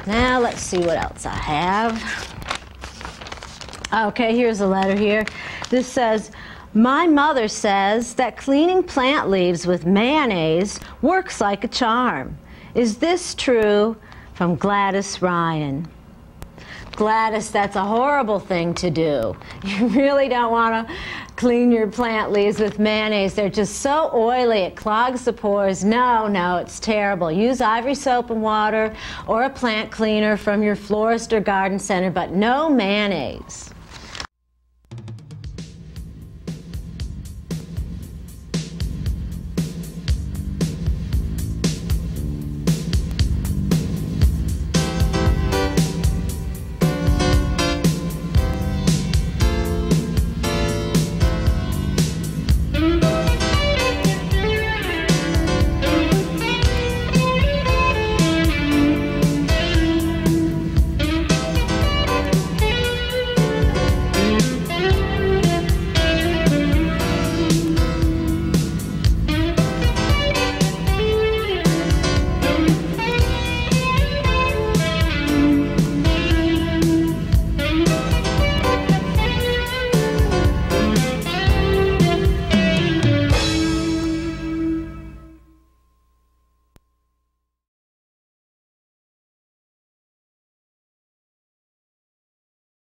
Now let's see what else I have. Okay, here's a letter here. This says, my mother says that cleaning plant leaves with mayonnaise works like a charm. Is this true? From Gladys Ryan. Gladys, that's a horrible thing to do. You really don't want to clean your plant leaves with mayonnaise. They're just so oily, it clogs the pores. No, no, it's terrible. Use Ivory soap and water or a plant cleaner from your florist or garden center, but no mayonnaise.